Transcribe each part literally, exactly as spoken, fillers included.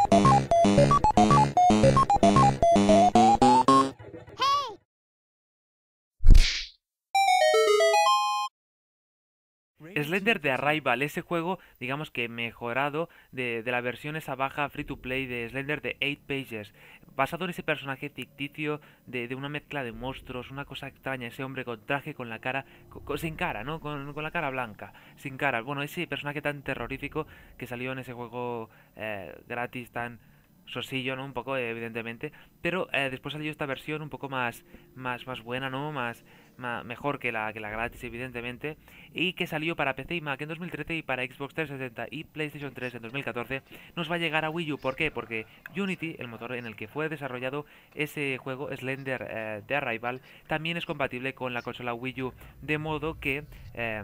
Slender The Arrival, ese juego, digamos que mejorado de, de la versión esa baja free to play de Slender The Eight Pages, basado en ese personaje ficticio de, de una mezcla de monstruos, una cosa extraña, ese hombre con traje, con la cara, con- con- sin cara, ¿no? Con, con la cara blanca, sin cara. Bueno, ese personaje tan terrorífico que salió en ese juego eh, gratis, tan sosillo, ¿no? Un poco, eh, evidentemente, pero eh, después salió esta versión un poco más, más, más buena, ¿no? Más, ma- mejor que la, que la gratis, evidentemente, y que salió para P C y Mac en dos mil trece y para Xbox trescientos sesenta y PlayStation tres en dos mil catorce, nos va a llegar a Wii U. ¿Por qué? Porque Unity, el motor en el que fue desarrollado ese juego, Slender eh, The Arrival, también es compatible con la consola Wii U, de modo que eh,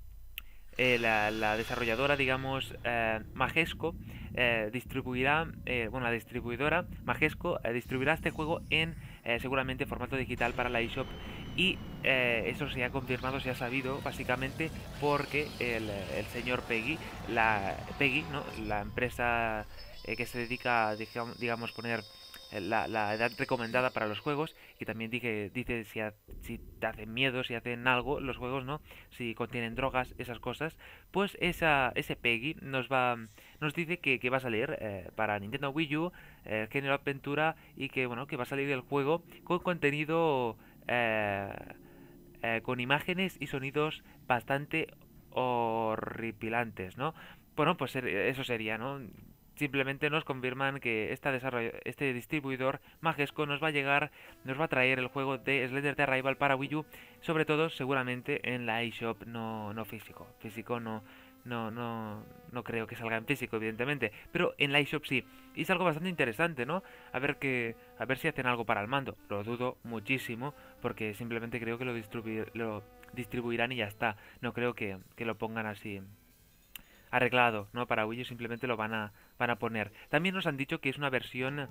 eh, la, la desarrolladora, digamos, eh, Majesco, eh, distribuirá, eh, bueno, la distribuidora Majesco eh, distribuirá este juego en eh, seguramente formato digital para la eShop y eh, eso se ha confirmado, se ha sabido básicamente porque el, el señor Peggy, la Peggy, ¿no? La empresa eh, que se dedica a, digam- digamos, poner eh, la, la edad recomendada para los juegos, que también dije, dice si, ha- si te hacen miedo, si hacen algo los juegos, ¿no? Si contienen drogas, esas cosas, pues esa, ese Peggy nos va nos dice que, que va a salir eh, para Nintendo Wii U, eh, género aventura y que bueno que va a salir el juego con contenido eh, eh, con imágenes y sonidos bastante horripilantes, ¿no? Bueno, pues ser- eso sería, ¿no? Simplemente nos confirman que esta desarroll- este distribuidor Majesco nos va a llegar, nos va a traer el juego de Slender The Arrival para Wii U, sobre todo seguramente en la eShop, no, no físico. Físico no, no, no, no creo que salga en físico, evidentemente, pero en la eShop sí. Y es algo bastante interesante, ¿no? A ver que, a ver si hacen algo para el mando. Lo dudo muchísimo, porque simplemente creo que lo, distribuir, lo distribuirán y ya está. No creo que, que lo pongan así arreglado, ¿no? Para Wii U simplemente lo van a, van a poner. También nos han dicho que es una versión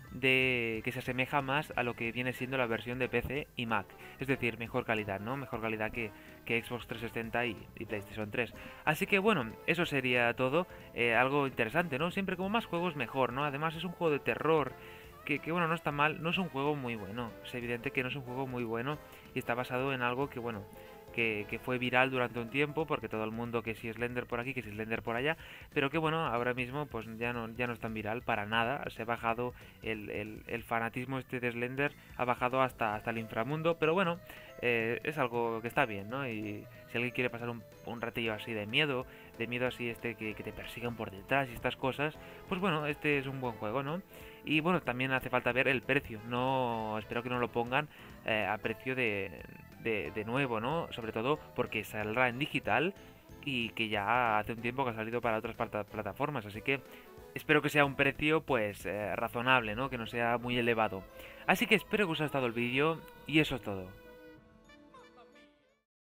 de que se asemeja más a lo que viene siendo la versión de P C y Mac. Es decir, mejor calidad, ¿no? Mejor calidad que, que Xbox trescientos sesenta y, y PlayStation tres. Así que bueno, eso sería todo. Eh, algo interesante, ¿no? Siempre como más juegos mejor, ¿no? Además es un juego de terror. Que, que bueno, no está mal, no es un juego muy bueno. Es evidente que no es un juego muy bueno y está basado en algo que, bueno, que, que fue viral durante un tiempo, porque todo el mundo que si es Slender por aquí, que si es Slender por allá, pero que bueno, ahora mismo pues ya no, ya no es tan viral para nada, se ha bajado el, el, el fanatismo este de Slender, ha bajado hasta, hasta el inframundo, pero bueno, eh, es algo que está bien, ¿no? Y si alguien quiere pasar un, un ratillo así de miedo, de miedo así este que, que te persigan por detrás y estas cosas, pues bueno, este es un buen juego, ¿no? Y bueno, también hace falta ver el precio, no espero que no lo pongan eh, a precio de, de, de nuevo, ¿no? Sobre todo porque saldrá en digital y que ya hace un tiempo que ha salido para otras plata- plataformas, así que espero que sea un precio pues eh, razonable, ¿no? Que no sea muy elevado. Así que espero que os haya gustado el vídeo y eso es todo.